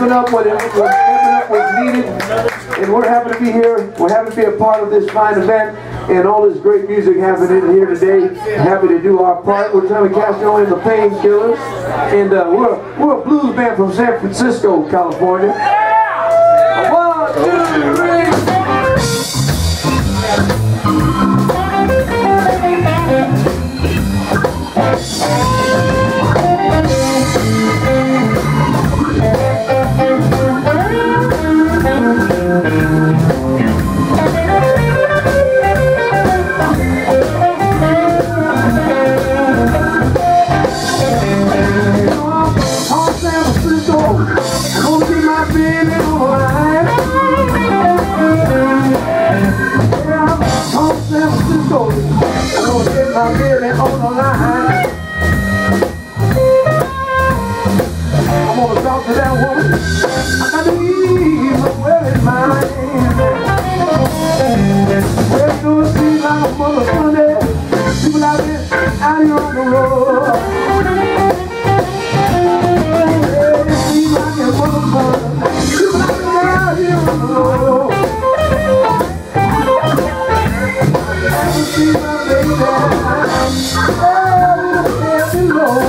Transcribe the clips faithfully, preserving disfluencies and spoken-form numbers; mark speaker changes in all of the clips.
Speaker 1: stepping up when, it, when stepping up was needed. And we're happy to be here. We're happy to be a part of this fine event and all this great music happening here today. Happy to do our part. We're trying to capture only the Painkillers. And uh, we're, we're a blues band from San Francisco, California. One, two, three. I'm getting on the line. I'm gonna talk to that woman. I got to leave her well in mind. Well, do it seem like a mother Sunday. People out there, out here on the road. Yeah, it seems like a mother Sunday. People out there, out here on the road. See my baby, oh, heaven Lord.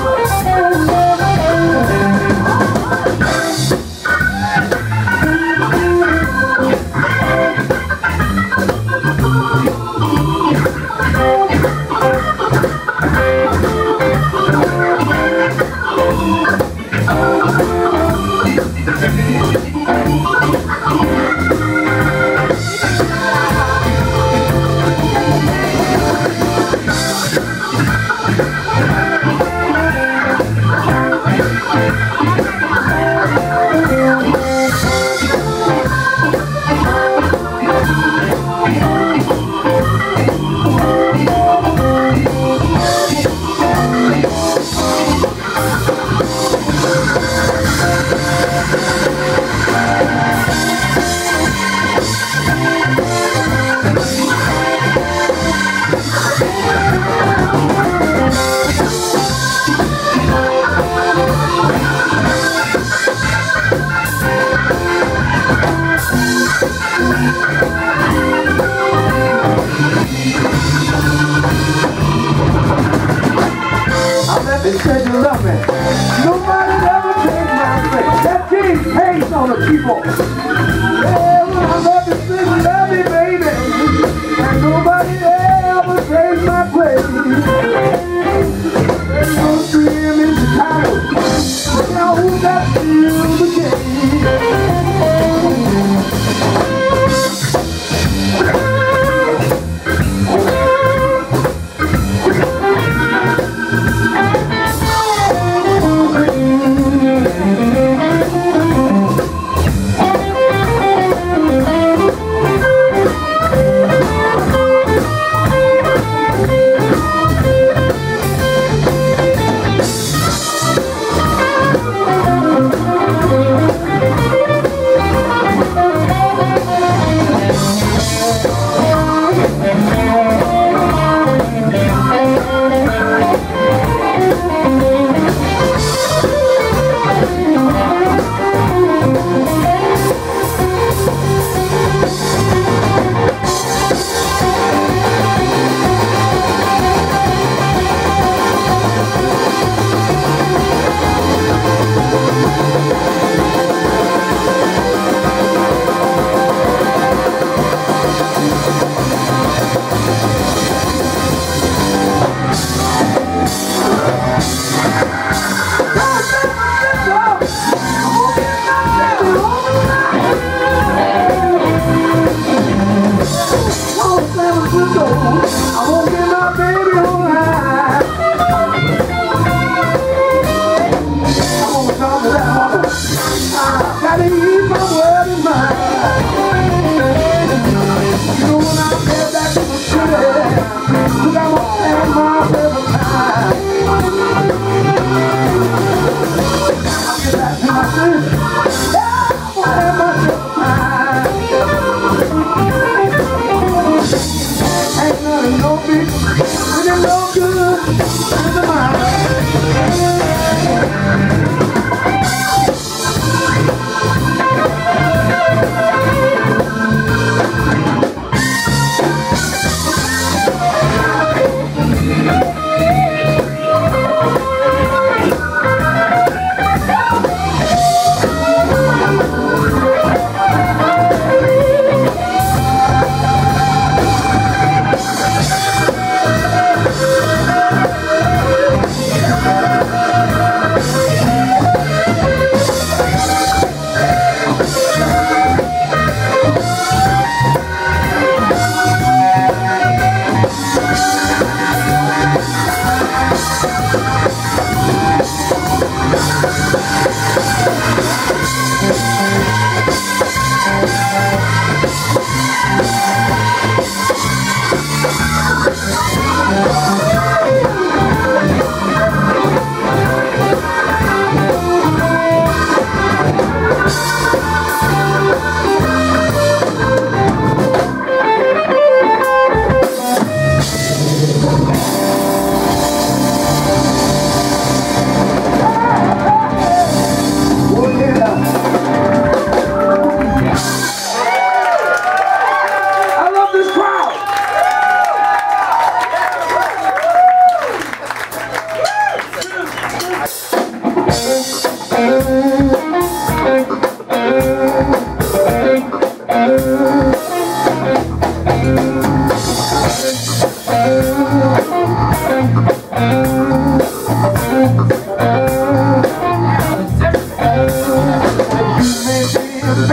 Speaker 1: They said you love me. Nobody ever takes my place. That king pays on the people. Yeah, when I love you, say you love me, baby. And nobody ever takes my place. There's no stream in Chicago. Now who got you the game?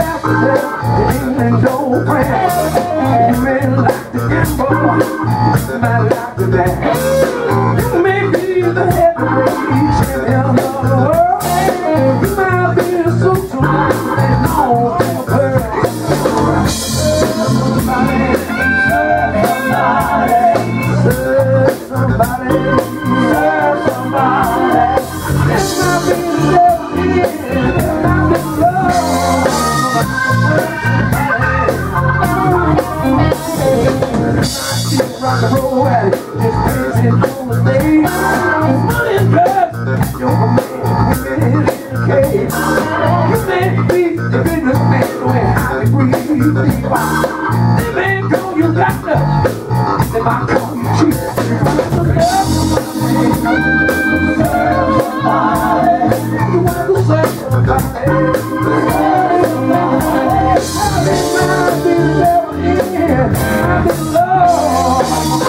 Speaker 1: yesterday, it ain't no friend. You may like to gamble, you might like to dance. You may be the heavyweight champion of the world. You might be a socialite and all to a pearl. Somebody, serve somebody, serve somebody, serve somebody. This might be the devil here, this might be love. Rock and roll addict, just crazy on the stage. Money and drugs, you're a man, women in a cage. You may be the businessman with high degrees, deep eyes. They may call you doctor, they might call you chief. Serve somebody, you want to serve somebody. Serve somebody, this might be the devil here, might be love.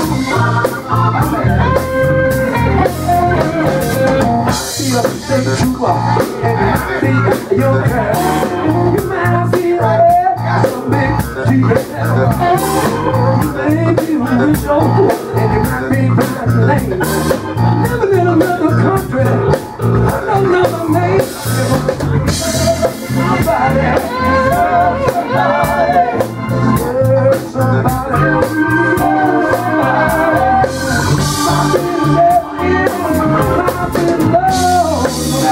Speaker 1: Say you are, and you might be your girl. You might be like some big to yourself. You may be with your book, and you might be blind lane. Living in another country, another name. Somebody, serve somebody, serve somebody, serve somebody. Might be the devil here, might be love.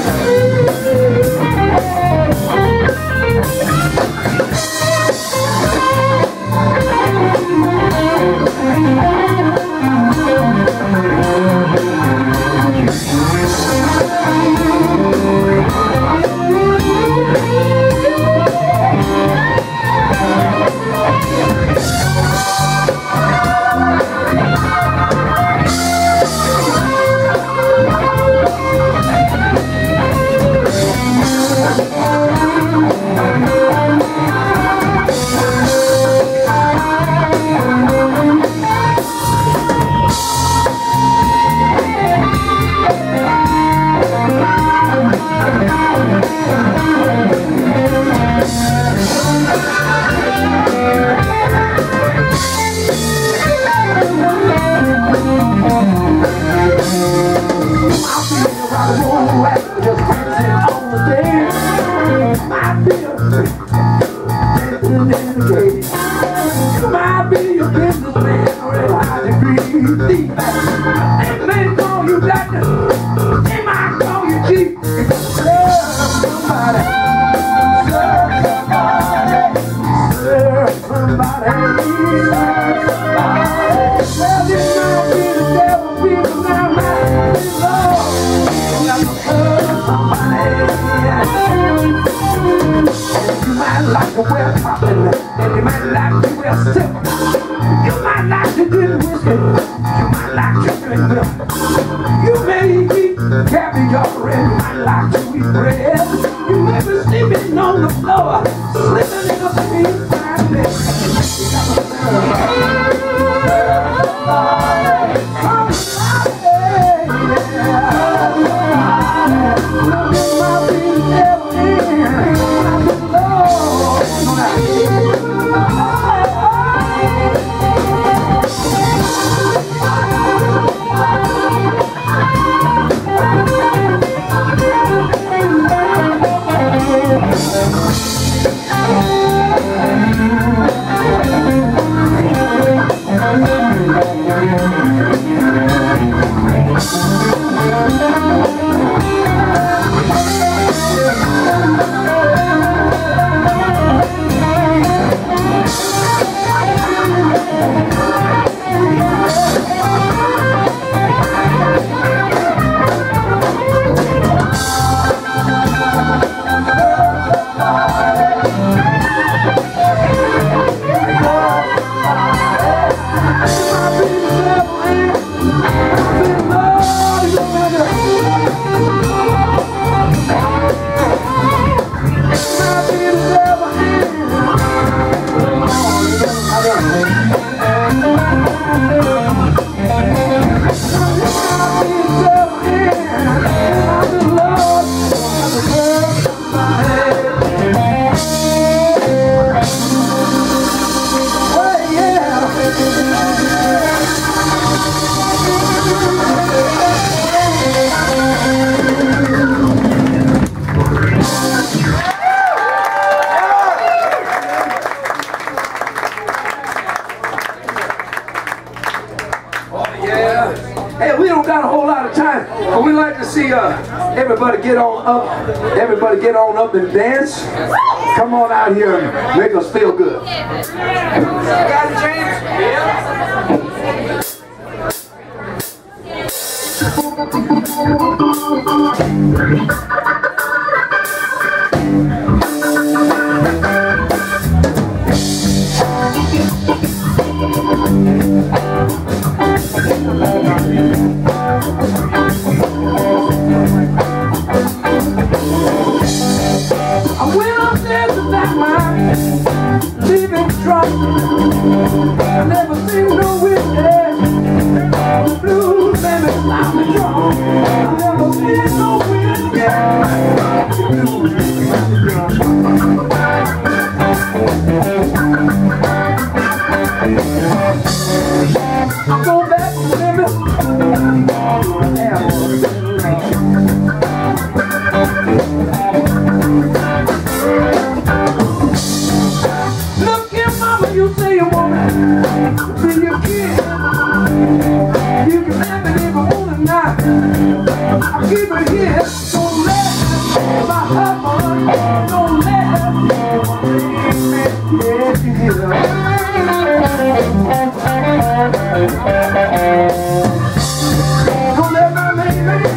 Speaker 1: You might be a businessman with a high degree deep. They may call you doctor, they might call you chief. Serve somebody, serve somebody, serve somebody, serve somebody. Well, this might be the devil, people now might be Lord. You got to serve somebody. You might like to wear cotton, and you might like to wear silk. You might like to drink whiskey, you might like to drink milk. You may eat caviar, and you might like to eat bread. You may be sleeping on the floor, sleeping in a bed. You got to serve somebody, somebody, yeah. This might be the devil here, might be Lord. like to see uh, everybody get on up, everybody get on up and dance. Come on out here and make us feel good. Got it, James? Yeah. I went up there to that man, leaving drunk. I never seen no whiskey, the blues made me loudly drunk. I never seen no whiskey, the blues made me drunk. I go back to living, look here, mama, you say you want to be your kid. You can have it if you want it now. I'll keep it here. Don't let my husband, don't let me get you. Don't let my baby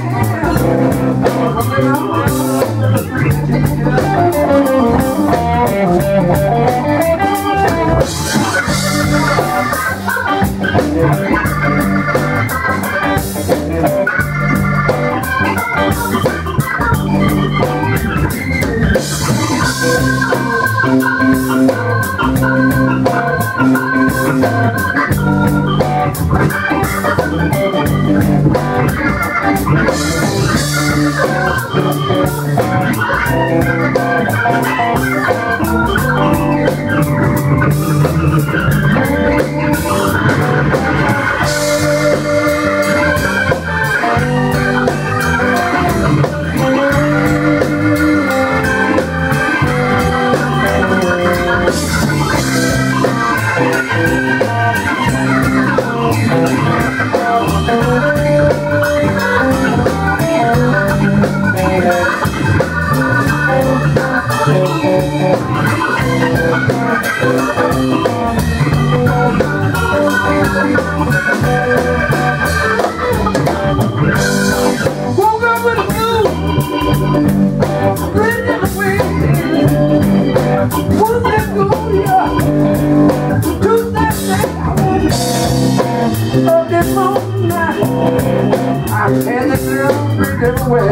Speaker 1: and the girl bring everywhere.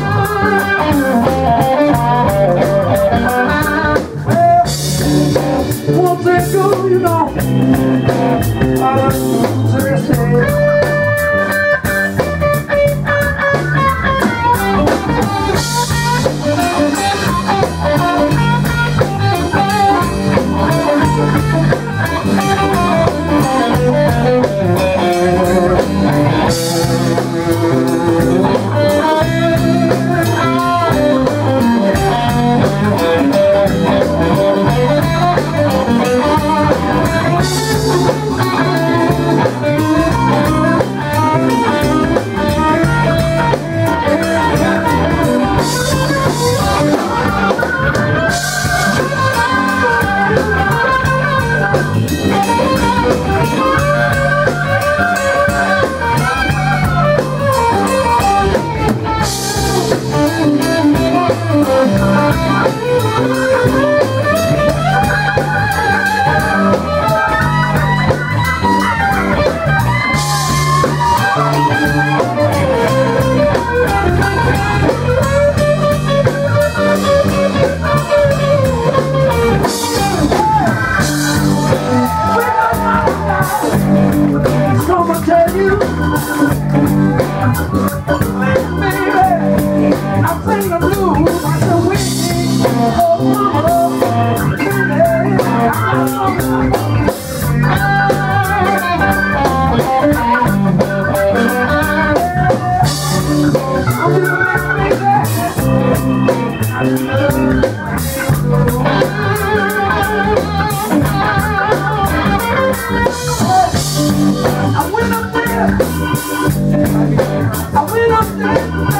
Speaker 1: Well, once they go, you know, I don't say. I went up there.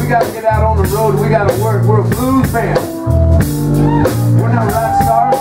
Speaker 1: got to get out on the road. We got to work. We're a blues band. We're not rock stars.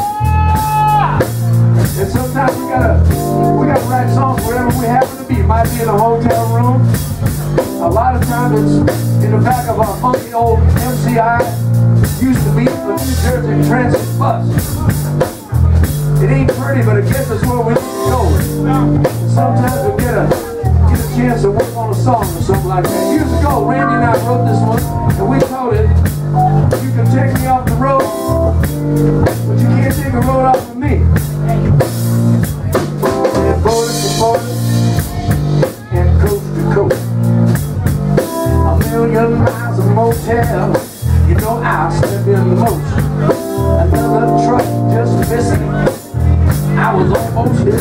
Speaker 1: And sometimes we gotta we gotta write songs wherever we happen to be. It might be in a hotel room. A lot of times it's in the back of our funky old M C I. Used to be the New Jersey Transit bus. It ain't pretty, but it gets us where we need to go. And sometimes we get a get a chance to work on a song or something like that. Years ago, Randy and I wrote this one, and we called it "You Can Take Me Off the Road, but You Can't Take a Road Off of Me." And border to border, and coast to coast, a million miles of motel. You know I step in the most. Another truck just missing. I was almost hit.